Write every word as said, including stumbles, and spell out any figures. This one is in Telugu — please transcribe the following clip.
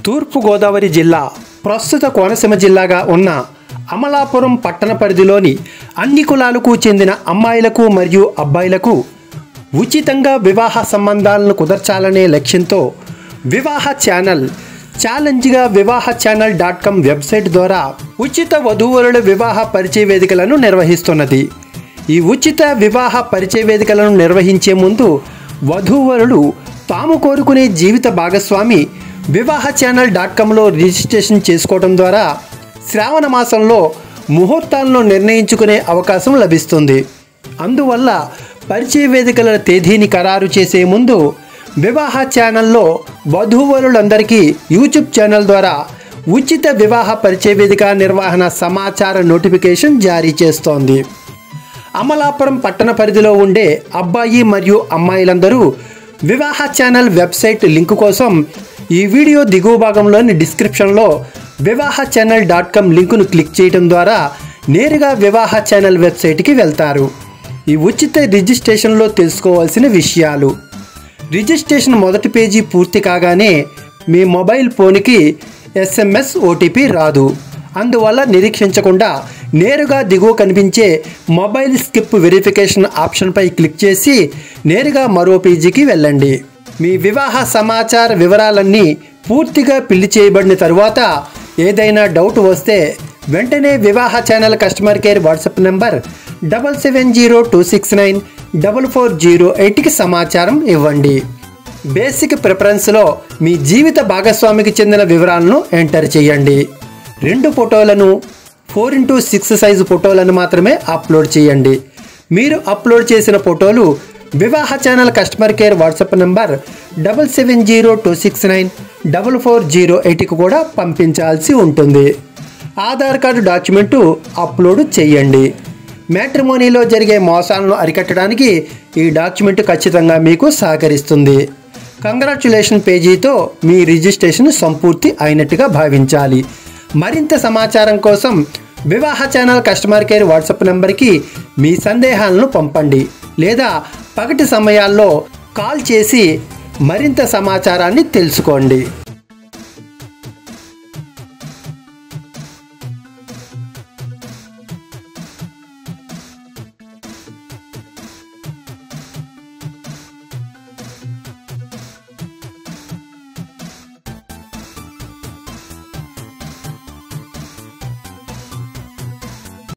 తూర్పు గోదావరి జిల్లా ప్రస్తుత కోనసీమ జిల్లాగా ఉన్న అమలాపురం పట్టణ పరిధిలోని అన్ని కులాలకు చెందిన అమ్మాయిలకు మరియు అబ్బాయిలకు ఉచితంగా వివాహ సంబంధాలను కుదర్చాలనే లక్ష్యంతో వివాహ ఛానల్ ఛాలెంజ్గా వివాహ ఛానల్ డాట్ కామ్ వెబ్సైట్ ద్వారా ఉచిత వధూవరుల వివాహ పరిచయ వేదికలను నిర్వహిస్తున్నది. ఈ ఉచిత వివాహ పరిచయ వేదికలను నిర్వహించే ముందు వధూవరులు తాము కోరుకునే జీవిత భాగస్వామి వివాహ ఛానల్ డాట్ కామ్లో రిజిస్ట్రేషన్ చేసుకోవడం ద్వారా శ్రావణ మాసంలో ముహూర్తాలను నిర్ణయించుకునే అవకాశం లభిస్తుంది. అందువల్ల పరిచయ వేదికల తేదీని ఖరారు చేసే ముందు వివాహ ఛానల్లో వధూవరులందరికీ యూట్యూబ్ ఛానల్ ద్వారా ఉచిత వివాహ పరిచయ వేదిక నిర్వహణ సమాచార నోటిఫికేషన్ జారీ చేస్తోంది. అమలాపురం పట్టణ పరిధిలో ఉండే అబ్బాయి మరియు అమ్మాయిలందరూ వివాహ ఛానల్ వెబ్సైట్ లింకు కోసం ఈ వీడియో దిగువ భాగంలోని డిస్క్రిప్షన్లో వివాహ ఛానల్ డాట్ కామ్ లింకును క్లిక్ చేయడం ద్వారా నేరుగా వివాహ ఛానల్ వెబ్సైట్కి వెళ్తారు. ఈ ఉచిత రిజిస్ట్రేషన్లో తెలుసుకోవాల్సిన విషయాలు: రిజిస్ట్రేషన్ మొదటి పేజీ పూర్తి కాగానే మీ మొబైల్ ఫోన్కి ఎస్ఎంఎస్ ఓటీపీ రాదు. అందువల్ల నిరీక్షించకుండా నేరుగా దిగువ కనిపించే మొబైల్ స్కిప్ వెరిఫికేషన్ ఆప్షన్పై క్లిక్ చేసి నేరుగా మరో పేజీకి వెళ్ళండి. మీ వివాహ సమాచార వివరాలన్నీ పూర్తిగా ఫిల్ చేయబడిన తరువాత ఏదైనా డౌట్ వస్తే వెంటనే Vivaha channel customer care WhatsApp number double seven zero two six nine double four zero ఎయిట్కి సమాచారం ఇవ్వండి. బేసిక్ ప్రిఫరెన్స్లో మీ జీవిత భాగస్వామికి చెందిన వివరాలను ఎంటర్ చేయండి. రెండు ఫోటోలను ఫోర్ ఇంటూ సిక్స్ సైజు ఫోటోలను మాత్రమే అప్లోడ్ చేయండి. మీరు అప్లోడ్ చేసిన ఫోటోలు వివాహ channel customer care WhatsApp number double seven zero two six nine double four zero ఎయిట్కి కూడా పంపించాల్సి ఉంటుంది. ఆధార్ కార్డు డాక్యుమెంటు అప్లోడ్ చేయండి. మ్యాట్రిమోనీలో జరిగే మోసాలను అరికట్టడానికి ఈ డాక్యుమెంట్ ఖచ్చితంగా మీకు సహకరిస్తుంది. కంగ్రాచ్యులేషన్ పేజీతో మీ రిజిస్ట్రేషన్ సంపూర్తి అయినట్టుగా భావించాలి. మరింత సమాచారం కోసం వివాహ ఛానల్ కస్టమర్ కేర్ వాట్సాప్ నెంబర్కి మీ సందేహాలను పంపండి లేదా పగటి సమయాల్లో కాల్ చేసి మరింత సమాచారాన్ని తెలుసుకోండి.